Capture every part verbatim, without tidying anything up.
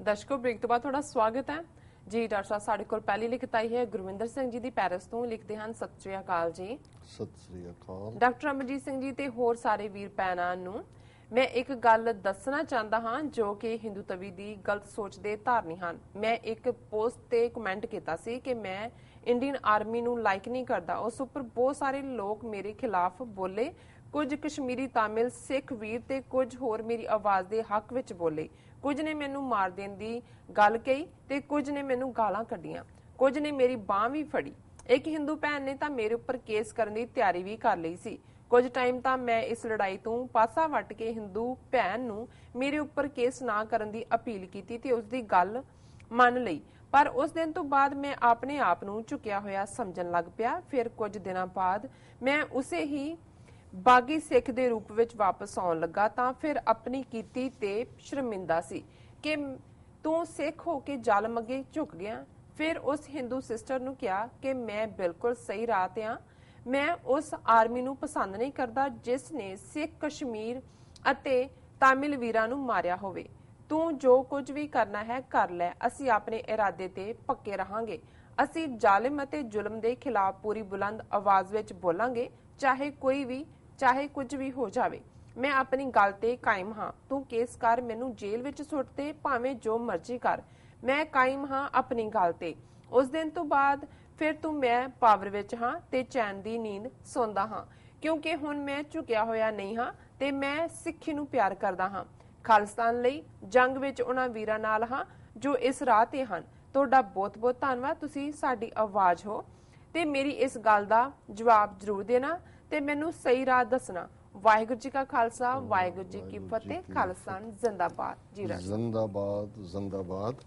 दर्शकों ब्रेक तो बाद थोड़ा स्वागत है जी। डॉक्टर साहब साडे कोल पहली लिखत आई है गुरविंदर सिंह जी दी पैरिस तो लिखते हैं सत श्री अकाल जी। सत श्री अकाल डॉक्टर अमरजीत सिंह जी ते होर सारे वीर भैणां नूं मैं एक गल दसना चाहता हाँ जो कि हिंदू तवी दी गलत सोच दे धारनी हन। मैं एक पोस्ट ते कमेंट किया सी कि मैं इंडियन आर्मी नूं लाइक नहीं करता। उस उपर बहुत सारे लोग मेरे खिलाफ बोले, कुछ कश्मीरी तामिल सिख वीर ते कुछ होर मेरी आवाज दे हक विच बोले। कुछ ने मैनू मार देण दी गल कही ते कुछ ने मैनू गालां कढियां, कुछ ने मेरी बांह भी फड़ी। एक हिंदू भैन ने तां मेरे उपर केस करन दी तैयारी भी कर लई सी। कुछ टाइम तां मैं इस लड़ाई तो पासा वट के हिंदू भैन नूं मेरे उपर केस ना करन दी अपील कीती ते उसदी गल मन लई। पर उस दिन तो बाद मैं अपने आप नूं झुकिया होया समझन लग पिया। फिर कुछ दिनां बाद मैं उसे ही बागी सिख दे रूप विच वापस आउण लगा तां फिर अपनी कीती ते शर्मिंदा सी कि तू सिख हो के जालम अगे झुक गया। फिर उस हिंदू सिस्टर नूं कहा कि मैं बिल्कुल सही राह ते हां। मैं उस आर्मी नूं पसंद नहीं करदा जिस ने सिख कश्मीर अते तामिल वीरां नूं मारिया होवे। तू जो कुछ भी करना है कर लै, असीं अपने इरादे ते पक्के रहांगे। असीं जालिम अते जुल्म दे खिलाफ पूरी बुलंद आवाज विच बोलांगे, चाहे कोई भी चाहे कुछ भी हो जावे। मैं अपनी गल ते कायम हां। तू केस कर, मैनू जेल विच सुट दे, भावें जो मर्जी कर, मैं कायम हां अपनी गल ते। उस दिन तो बाद फिर तू मैं पावर विच हां ते चैन दी नींद सौंदा हां, क्योंकि हुण मैं झुकिया होया नहीं हां ते मैं सिੱਖੀ नूं प्यार करदा हां। खालिस्तान लई जंग विच उन्हां वीरां नाल हां जो इस राह ते हन। तुहाडा बहुत बहुत धन्नवाद, तुसीं साडी आवाज़ हो ते मेरी इस गल दा जवाब जरूर देना ते मैनू सही राह दसना। वाहिगुरू जी का खालसा, वाहिगुरू जी की फतेह। खालिस्तान जिंदाबाद जी। जिंदाबाद जिंदाबाद।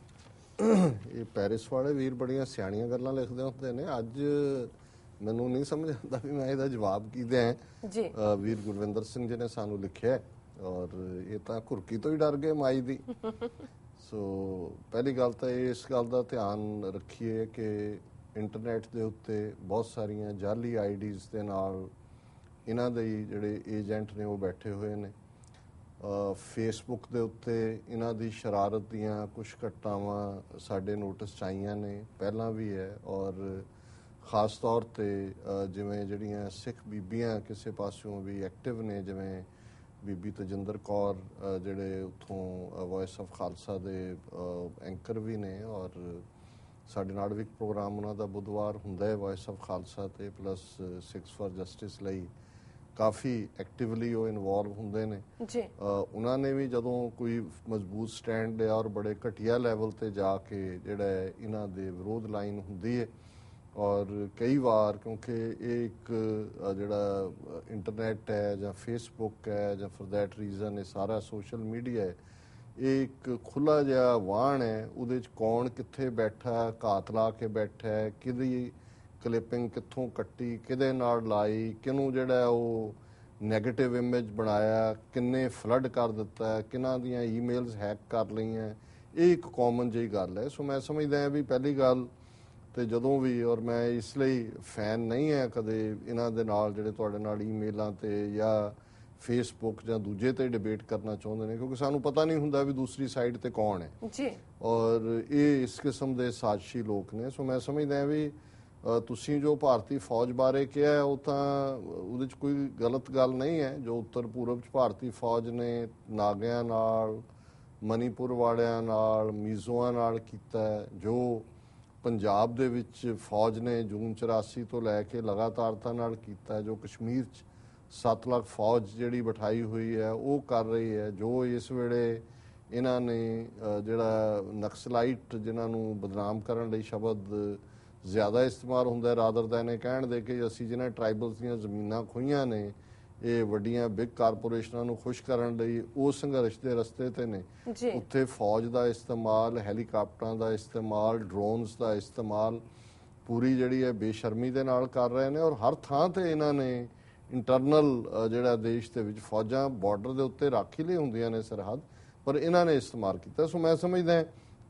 ਇਹ ਪੈਰਿਸ ਵਾਲੇ ਵੀਰ ਬੜੀਆਂ ਸਿਆਣੀਆਂ ਗੱਲਾਂ ਲਿਖਦੇ ਹੁੰਦੇ ਨੇ। ਅੱਜ ਮੈਨੂੰ ਨਹੀਂ ਸਮਝ ਆਉਂਦਾ ਵੀ ਮੈਂ ਇਹਦਾ ਜਵਾਬ ਕੀ ਦਿਆਂ ਜੀ। ਵੀਰ ਗੁਰਵਿੰਦਰ ਸਿੰਘ ਜੀ ਨੇ ਸਾਨੂੰ ਲਿਖਿਆ ਔਰ ਇਹ ਤਾਂ ਘੁਰਕੀ ਤੋਂ ਹੀ ਡਰ ਗਏ ਮਾਈ ਦੀ। ਸੋ ਪਹਿਲੀ ਗੱਲ ਤਾਂ ਇਸ ਗੱਲ ਦਾ ਧਿਆਨ ਰੱਖੀਏ ਕਿ ਇੰਟਰਨੈਟ ਦੇ ਉੱਤੇ ਬਹੁਤ ਸਾਰੀਆਂ ਜਾਲੀ ਆਈਡੀਜ਼ ਦੇ ਨਾਲ ਇਹਨਾਂ ਦੇ ਜਿਹੜੇ ਏਜੰਟ ਨੇ ਉਹ ਬੈਠੇ ਹੋਏ ਨੇ। ਫੇਸਬੁੱਕ ਦੇ ਉੱਤੇ ਇਹਨਾਂ ਦੀ ਸ਼ਰਾਰਤ ਦੀਆਂ ਕੁਛ ਘਟਨਾਵਾਂ ਸਾਡੇ ਨੋਟਿਸ 'ਚ ਆਈਆਂ ਨੇ, ਪਹਿਲਾਂ ਵੀ ਹੈ। ਔਰ ਖ਼ਾਸ ਤੌਰ 'ਤੇ ਜਿਵੇਂ ਜਿਹੜੀਆਂ ਸਿੱਖ ਬੀਬੀਆਂ ਕਿਸੇ ਪਾਸਿਓਂ ਵੀ ਐਕਟਿਵ ਨੇ, ਜਿਵੇਂ ਬੀਬੀ ਤਜਿੰਦਰ ਕੌਰ ਜਿਹੜੇ ਉੱਥੋਂ ਵੌਇਸ ਆਫ ਖਾਲਸਾ ਦੇ ਐਂਕਰ ਵੀ ਨੇ। ਔਰ ਸਾਡੇ ਨਾਲ ਵੀ ਇੱਕ ਪ੍ਰੋਗਰਾਮ ਉਹਨਾਂ ਦਾ ਬੁੱਧਵਾਰ ਹੁੰਦਾ ਹੈ ਵੌਇਸ ਆਫ ਖਾਲਸਾ 'ਤੇ, ਪਲੱਸ ਸਿੱਖਸ ਫਾਰ ਜਸਟਿਸ ਲਈ ਕਾਫੀ ਐਕਟਿਵਲੀ ਉਹ ਇਨਵੋਲਵ ਹੁੰਦੇ ਨੇ ਜੀ। ਉਹਨਾਂ ਨੇ ਵੀ ਜਦੋਂ ਕੋਈ ਮਜ਼ਬੂਤ ਸਟੈਂਡ ਲਿਆ ਔਰ ਬੜੇ ਘਟੀਆ ਲੈਵਲ 'ਤੇ ਜਾ ਕੇ ਜਿਹੜਾ ਇਹਨਾਂ ਦੇ ਵਿਰੋਧ ਲਾਈਨ ਹੁੰਦੀ ਹੈ। ਔਰ ਕਈ ਵਾਰ ਕਿਉਂਕਿ ਇਹ ਇੱਕ ਜਿਹੜਾ ਇੰਟਰਨੈਟ ਹੈ ਜਾਂ ਫੇਸਬੁੱਕ ਹੈ ਜਾਂ ਫॉर दैट ਰੀਜ਼ਨ ਇਹ ਸਾਰਾ ਸੋਸ਼ਲ ਮੀਡੀਆ ਹੈ, ਇਹ ਇੱਕ ਖੁੱਲ੍ਹਾ ਜਿਹਾ ਵਾਹਣ ਹੈ। ਉਹਦੇ 'ਚ ਕੌਣ ਕਿੱਥੇ ਬੈਠਾ, ਘਾਤ ਲਾ ਕੇ ਬੈਠਾ, ਕਿਹਦੀ ਕਲਿੱਪਿੰਗ ਕਿੱਥੋਂ ਕੱਟੀ, ਕਿਹਦੇ ਨਾਲ ਲਾਈ, ਕਿਹਨੂੰ ਜਿਹੜਾ ਉਹ ਨੈਗੇਟਿਵ ਇਮੇਜ ਬਣਾਇਆ, ਕਿੰਨੇ ਫਲੱਡ ਕਰ ਦਿੱਤਾ, ਕਿਹਨਾਂ ਦੀਆਂ ਈਮੇਲਸ ਹੈਕ ਕਰ ਲਈਆਂ, ਇਹ ਇੱਕ ਕਾਮਨ ਜਿਹੀ ਗੱਲ ਹੈ। ਸੋ ਮੈਂ ਸਮਝਦਾ ਹਾਂ ਵੀ ਪਹਿਲੀ ਗੱਲ ਤੇ ਜਦੋਂ ਵੀ, ਔਰ ਮੈਂ ਇਸ ਲਈ ਫੈਨ ਨਹੀਂ ਹੈ ਕਦੇ ਇਹਨਾਂ ਦੇ ਨਾਲ ਜਿਹੜੇ ਤੁਹਾਡੇ ਨਾਲ ਈਮੇਲਾਂ 'ਤੇ ਜਾਂ ਫੇਸਬੁੱਕ ਜਾਂ ਦੂਜੇ 'ਤੇ ਡਿਬੇਟ ਕਰਨਾ ਚਾਹੁੰਦੇ ਨੇ, ਕਿਉਂਕਿ ਸਾਨੂੰ ਪਤਾ ਨਹੀਂ ਹੁੰਦਾ ਵੀ ਦੂਸਰੀ ਸਾਈਡ 'ਤੇ ਕੌਣ ਹੈ ਜੀ। ਔਰ ਇਹ ਇਸ ਕਿਸਮ ਦੇ ਸਾਜ਼ਿਸ਼ੀ ਲੋਕ ਨੇ। ਸੋ ਮੈਂ ਸਮਝਦਾ ਵੀ ਤੁਸੀਂ ਜੋ ਭਾਰਤੀ ਫੌਜ ਬਾਰੇ ਕਿਹਾ ਉਹ ਤਾਂ ਉਹਦੇ 'ਚ ਕੋਈ ਗਲਤ ਗੱਲ ਨਹੀਂ ਹੈ। ਜੋ ਉੱਤਰ ਪੂਰਬ 'ਚ ਭਾਰਤੀ ਫੌਜ ਨੇ ਨਾਗਿਆਂ ਨਾਲ, ਮਨੀਪੁਰ ਵਾਲਿਆਂ ਨਾਲ, ਮੀਜ਼ੋਆਂ ਨਾਲ ਕੀਤਾ, ਜੋ ਪੰਜਾਬ ਦੇ ਵਿੱਚ ਫੌਜ ਨੇ ਜੂਨ ਚੁਰਾਸੀ ਤੋਂ ਲੈ ਕੇ ਲਗਾਤਾਰਤਾ ਨਾਲ ਕੀਤਾ, ਜੋ ਕਸ਼ਮੀਰ 'ਚ ਸੱਤ ਲੱਖ ਫੌਜ ਜਿਹੜੀ ਬਿਠਾਈ ਹੋਈ ਹੈ ਉਹ ਕਰ ਰਹੀ ਹੈ, ਜੋ ਇਸ ਵੇਲੇ ਇਹਨਾਂ ਨੇ ਜਿਹੜਾ ਨਕਸਲਾਈਟ ਜਿਹਨਾਂ ਨੂੰ ਬਦਨਾਮ ਕਰਨ ਲਈ ਸ਼ਬਦ ਜ਼ਿਆਦਾ ਇਸਤੇਮਾਲ ਹੁੰਦਾ ਰਾਦਰ ਦੈਨ ਇਹ ਕਹਿਣ ਦੇ ਕਿ ਅਸੀਂ ਜਿਹਨਾਂ ਟਰਾਈਬਲਸ ਦੀਆਂ ਜ਼ਮੀਨਾਂ ਖੋਹੀਆਂ ਨੇ ਇਹ ਵੱਡੀਆਂ ਬਿਗ ਕਾਰਪੋਰੇਸ਼ਨਾਂ ਨੂੰ ਖੁਸ਼ ਕਰਨ ਲਈ ਉਹ ਸੰਘਰਸ਼ ਦੇ ਰਸਤੇ 'ਤੇ ਨੇ। ਉੱਥੇ ਫੌਜ ਦਾ ਇਸਤੇਮਾਲ, ਹੈਲੀਕਾਪਟਰਾਂ ਦਾ ਇਸਤੇਮਾਲ, ਡਰੋਨਸ ਦਾ ਇਸਤੇਮਾਲ ਪੂਰੀ ਜਿਹੜੀ ਹੈ ਬੇਸ਼ਰਮੀ ਦੇ ਨਾਲ ਕਰ ਰਹੇ ਨੇ। ਔਰ ਹਰ ਥਾਂ 'ਤੇ ਇਹਨਾਂ ਨੇ ਇੰਟਰਨਲ ਜਿਹੜਾ ਦੇਸ਼ ਦੇ ਵਿੱਚ ਫੌਜਾਂ ਬਾਰਡਰ ਦੇ ਉੱਤੇ ਰਾਖੀ ਲਈ ਹੁੰਦੀਆਂ ਨੇ ਸਰਹੱਦ, ਪਰ ਇਹਨਾਂ ਨੇ ਇਸਤੇਮਾਲ ਕੀਤਾ। ਸੋ ਮੈਂ ਸਮਝਦਾ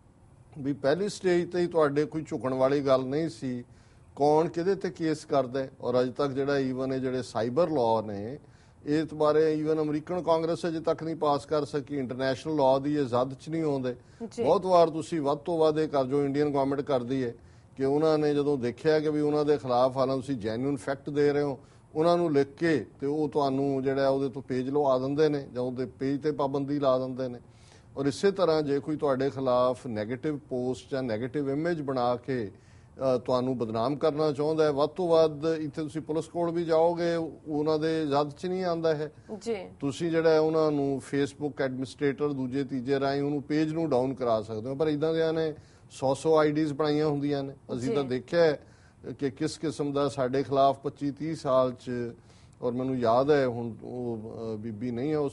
ਵੀ ਪਹਿਲੀ ਸਟੇਜ 'ਤੇ ਹੀ ਤੁਹਾਡੇ ਕੋਈ ਝੁਕਣ ਵਾਲੀ ਗੱਲ ਨਹੀਂ ਸੀ ਕੌਣ ਕਿਹਦੇ 'ਤੇ ਕੇਸ ਕਰਦਾ। ਔਰ ਅੱਜ ਤੱਕ ਜਿਹੜਾ ਈਵਨ ਇਹ ਜਿਹੜੇ ਸਾਈਬਰ ਲਾਅ ਨੇ ਇਸ ਬਾਰੇ ਈਵਨ ਅਮਰੀਕਨ ਕਾਂਗਰਸ ਅਜੇ ਤੱਕ ਨਹੀਂ ਪਾਸ ਕਰ ਸਕੀ, ਇੰਟਰਨੈਸ਼ਨਲ ਲਾਅ ਦੀ ਇਹ ਜ਼ਦ ਚ ਨਹੀਂ ਆਉਂਦੇ। ਬਹੁਤ ਵਾਰ ਤੁਸੀਂ ਵੱਧ ਤੋਂ ਵੱਧ ਇਹ ਕਰ ਜੋ ਇੰਡੀਅਨ ਗਵਰਨਮੈਂਟ ਕਰਦੀ ਹੈ ਕਿ ਉਹਨਾਂ ਨੇ ਜਦੋਂ ਦੇਖਿਆ ਕਿ ਵੀ ਉਹਨਾਂ ਦੇ ਖਿਲਾਫ ਹਾਲਾਂ ਤੁਸੀਂ ਜੈਨੂਇਨ ਫੈਕਟ ਦੇ ਰਹੇ ਹੋ, ਉਹਨਾਂ ਨੂੰ ਲਿਖ ਕੇ ਤੇ ਉਹ ਤੁਹਾਨੂੰ ਜਿਹੜਾ ਉਹਦੇ ਤੋਂ ਪੇਜ ਲਵਾ ਦਿੰਦੇ ਨੇ ਜਾਂ ਉਹਦੇ ਪੇਜ ਤੇ ਪਾਬੰਦੀ ਲਾ ਦਿੰਦੇ ਨੇ। ਔਰ ਇਸੇ ਤਰ੍ਹਾਂ ਜੇ ਕੋਈ ਤੁਹਾਡੇ ਖਿਲਾਫ ਨੈਗੇਟਿਵ ਪੋਸਟ ਜਾਂ ਨੈਗੇਟਿਵ ਇਮੇਜ ਬਣਾ ਕੇ ਤੁਹਾਨੂੰ ਬਦਨਾਮ ਕਰਨਾ ਚਾਹੁੰਦਾ ਹੈ, ਵੱਧ ਤੋਂ ਵੱਧ ਇੱਥੇ ਤੁਸੀਂ ਪੁਲਿਸ ਕੋਲ ਵੀ ਜਾਓਗੇ, ਉਹਨਾਂ ਦੇ ਜ਼ਦ ਚ ਨਹੀਂ ਆਉਂਦਾ ਹੈ ਜੀ। ਤੁਸੀਂ ਜਿਹੜਾ ਉਹਨਾਂ ਨੂੰ ਫੇਸਬੁੱਕ ਐਡਮਿਨਿਸਟ੍ਰੇਟਰ ਦੂਜੇ ਤੀਜੇ ਰਾਹੀਂ ਉਹਨੂੰ ਪੇਜ ਨੂੰ ਡਾਊਨ ਕਰਾ ਸਕਦੇ ਹੋ। ਪਰ ਇਦਾਂ ਦੇ ਨੇ ਸੌ ਸੌ ਆਈਡੀਜ਼ ਬਣਾਈਆਂ ਹੁੰਦੀਆਂ ਨੇ। ਅਸੀਂ ਤਾਂ ਦੇਖਿਆ ਕਿ ਕਿਸ ਕਿਸਮ ਦਾ ਸਾਡੇ ਖਿਲਾਫ ਪੱਚੀ ਤੀਹ ਸਾਲ ਚ, ਔਰ ਮੈਨੂੰ ਯਾਦ ਹੈ ਹੁਣ ਉਹ ਬੀਬੀ ਨਹੀਂ ਹੈ ਉਸ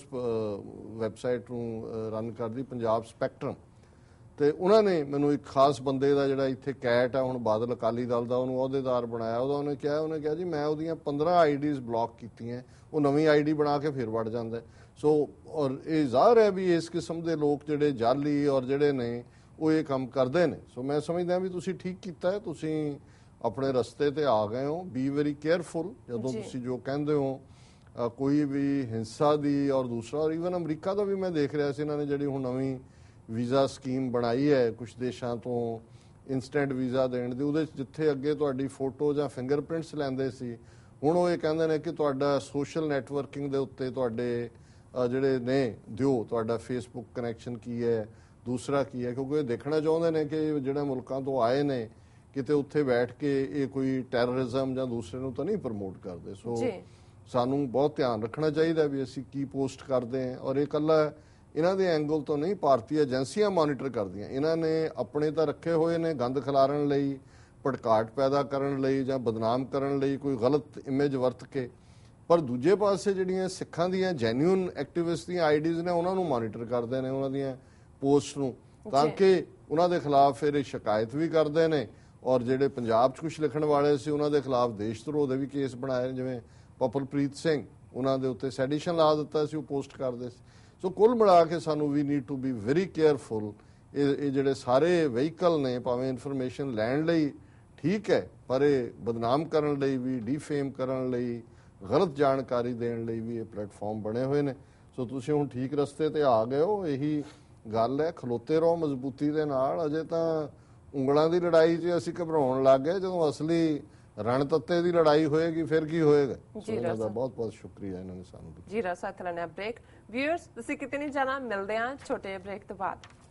ਵੈਬਸਾਈਟ ਨੂੰ ਰਨ ਕਰਦੀ, ਪੰਜਾਬ ਸਪੈਕਟਰਮ, ਤੇ ਉਹਨਾਂ ਨੇ ਮੈਨੂੰ ਇੱਕ ਖਾਸ ਬੰਦੇ ਦਾ ਜਿਹੜਾ ਇੱਥੇ ਕੈਟ ਆ ਹੁਣ ਬਾਦਲ ਅਕਾਲੀ ਦਲ ਦਾ, ਉਹਨੂੰ ਅਹੁਦੇਦਾਰ ਬਣਾਇਆ। ਉਹਦਾ ਉਹਨੇ ਕਿਹਾ ਉਹਨੇ ਕਿਹਾ ਜੀ ਮੈਂ ਉਹਦੀਆਂ ਪੰਦਰਾਂ ਆਈਡੀਜ਼ ਬਲੌਕ ਕੀਤੀਆਂ, ਉਹ ਨਵੀਂ ਆਈਡੀ ਬਣਾ ਕੇ ਫਿਰ ਵੜ ਜਾਂਦਾ। ਸੋ ਔਰ ਇਹ ਜ਼ਾਹਰ ਹੈ ਵੀ ਇਸ ਕਿਸਮ ਦੇ ਲੋਕ ਜਿਹੜੇ ਜਾਲੀ ਔਰ ਜਿਹੜੇ ਨੇ ਉਹ ਇਹ ਕੰਮ ਕਰਦੇ ਨੇ। ਸੋ ਮੈਂ ਸਮਝਦਾ ਵੀ ਤੁਸੀਂ ਠੀਕ ਕੀਤਾ ਹੈ, ਤੁਸੀਂ ਆਪਣੇ ਰਸਤੇ ਤੇ ਆ ਗਏ ਹੋ। ਬੀ ਵੈਰੀ ਕੇਅਰਫੁਲ ਜਦੋਂ ਤੁਸੀਂ ਜੋ ਕਹਿੰਦੇ ਹੋ ਕੋਈ ਵੀ ਹਿੰਸਾ ਦੀ। ਔਰ ਦੂਸਰਾ ਔਰ ਈਵਨ ਅਮਰੀਕਾ ਦਾ ਵੀ ਮੈਂ ਦੇਖ ਰਿਹਾ ਸੀ, ਇਹਨਾਂ ਨੇ ਜਿਹੜੀ ਹੁਣ ਨਵੀਂ ਵੀਜ਼ਾ ਸਕੀਮ ਬਣਾਈ ਹੈ ਕੁਝ ਦੇਸ਼ਾਂ ਤੋਂ ਇਨਸਟੈਂਟ ਵੀਜ਼ਾ ਦੇਣ ਦੀ, ਉਹਦੇ ਜਿੱਥੇ ਅੱਗੇ ਤੁਹਾਡੀ ਫੋਟੋ ਜਾਂ ਫਿੰਗਰਪ੍ਰਿੰਟਸ ਲੈਂਦੇ ਸੀ, ਹੁਣ ਉਹ ਇਹ ਕਹਿੰਦੇ ਨੇ ਕਿ ਤੁਹਾਡਾ ਸੋਸ਼ਲ ਨੈਟਵਰਕਿੰਗ ਦੇ ਉੱਤੇ ਤੁਹਾਡੇ ਜਿਹੜੇ ਨੇ ਦਿਓ, ਤੁਹਾਡਾ ਫੇਸਬੁੱਕ ਕਨੈਕਸ਼ਨ ਕੀ ਹੈ, ਦੂਸਰਾ ਕੀ ਹੈ, ਕਿਉਂਕਿ ਇਹ ਦੇਖਣਾ ਚਾਹੁੰਦੇ ਨੇ ਕਿ ਜਿਹੜੇ ਮੁਲਕਾਂ ਤੋਂ ਆਏ ਨੇ ਕਿਤੇ ਉੱਥੇ ਬੈਠ ਕੇ ਇਹ ਕੋਈ ਟੈਰਰਿਜ਼ਮ ਜਾਂ ਦੂਸਰੇ ਨੂੰ ਤਾਂ ਨਹੀਂ ਪ੍ਰਮੋਟ ਕਰਦੇ। ਸੋ ਸਾਨੂੰ ਬਹੁਤ ਧਿਆਨ ਰੱਖਣਾ ਚਾਹੀਦਾ ਵੀ ਅਸੀਂ ਕੀ ਪੋਸਟ ਕਰਦੇ ਹਾਂ। ਔਰ ਇਹ ਇਕੱਲਾ ਇਹਨਾਂ ਦੇ ਐਂਗਲ ਤੋਂ ਨਹੀਂ, ਭਾਰਤੀ ਏਜੰਸੀਆਂ ਮੋਨੀਟਰ ਕਰਦੀਆਂ। ਇਹਨਾਂ ਨੇ ਆਪਣੇ ਤਾਂ ਰੱਖੇ ਹੋਏ ਨੇ ਗੰਦ ਖਿਲਾਰਨ ਲਈ, ਭੜਕਾਟ ਪੈਦਾ ਕਰਨ ਲਈ ਜਾਂ ਬਦਨਾਮ ਕਰਨ ਲਈ ਕੋਈ ਗਲਤ ਇਮੇਜ ਵਰਤ ਕੇ, ਪਰ ਦੂਜੇ ਪਾਸੇ ਜਿਹੜੀਆਂ ਸਿੱਖਾਂ ਦੀਆਂ ਜੈਨੂਇਨ ਐਕਟਿਵਿਸਟ ਦੀਆਂ ਆਈਡੀਜ਼ ਨੇ ਉਹਨਾਂ ਨੂੰ ਮੋਨੀਟਰ ਕਰਦੇ ਨੇ, ਉਹਨਾਂ ਦੀਆਂ ਪੋਸਟ ਨੂੰ, ਤਾਂ ਕਿ ਉਹਨਾਂ ਦੇ ਖਿਲਾਫ ਫਿਰ ਸ਼ਿਕਾਇਤ ਵੀ ਕਰਦੇ ਨੇ। ਔਰ ਜਿਹੜੇ ਪੰਜਾਬ 'ਚ ਕੁਝ ਲਿਖਣ ਵਾਲੇ ਸੀ ਉਹਨਾਂ ਦੇ ਖਿਲਾਫ ਦੇਸ਼ ਧਰੋਹ ਦੇ ਵੀ ਕੇਸ ਬਣਾਏ, ਜਿਵੇਂ ਪਪਲਪ੍ਰੀਤ ਸਿੰਘ, ਉਹਨਾਂ ਦੇ ਉੱਤੇ ਸੈਡੀਸ਼ਨ ਲਾ ਦਿੱਤਾ ਸੀ, ਉਹ ਪੋਸਟ ਕਰਦੇ ਸੀ। ਸੋ ਕੁੱਲ ਮਿਲਾ ਕੇ ਸਾਨੂੰ ਵੀ need to be very careful. ਇਹ ਜਿਹੜੇ ਸਾਰੇ ਵਹੀਕਲ ਨੇ ਭਾਵੇਂ ਇਨਫੋਰਮੇਸ਼ਨ ਲੈਣ ਲਈ ਠੀਕ ਹੈ, ਪਰ ਇਹ ਬਦਨਾਮ ਕਰਨ ਲਈ ਵੀ, ਡੀਫੇਮ ਕਰਨ ਲਈ, ਗਲਤ ਜਾਣਕਾਰੀ ਦੇਣ ਲਈ ਵੀ ਇਹ ਪਲੇਟਫਾਰਮ ਬਣੇ ਹੋਏ ਨੇ। ਸੋ ਤੁਸੀਂ ਹੁਣ ਠੀਕ ਰਸਤੇ ਤੇ ਆ ਗਏ ਹੋ, ਇਹੀ ਗੱਲ ਹੈ। ਖਲੋਤੇ ਰਹੋ ਮਜ਼ਬੂਤੀ ਦੇ ਨਾਲ। ਅਜੇ ਤਾਂ ਉਂਗਲਾਂ ਦੀ ਲੜਾਈ 'ਚ ਅਸੀਂ ਘਬਰਾਉਣ ਲੱਗ ਗਏ, ਜਦੋਂ ਅਸਲੀ ਰਣਤੱਤੇ ਦੀ ਲੜਾਈ ਹੋਏਗੀ ਫਿਰ ਕੀ ਹੋਏਗਾ। ਇਹਨਾਂ ਦਾ ਬਹੁਤ ਬਹੁਤ ਸ਼ੁਕਰੀਆ, ਇਹਨਾਂ ਨੇ ਸਾਨੂੰ। ਜੀ ਰਸਾ ਥਲਣਾ ਬ੍ਰੇਕ। ਵਿਊਅਰਸ ਤੁਸੀਂ ਕਿਤੇ ਨਹੀਂ ਜਾਣਾ, ਮਿਲਦੇ ਹਾਂ ਛੋਟੇ ਬ੍ਰੇਕ ਤੋਂ ਬਾਅਦ।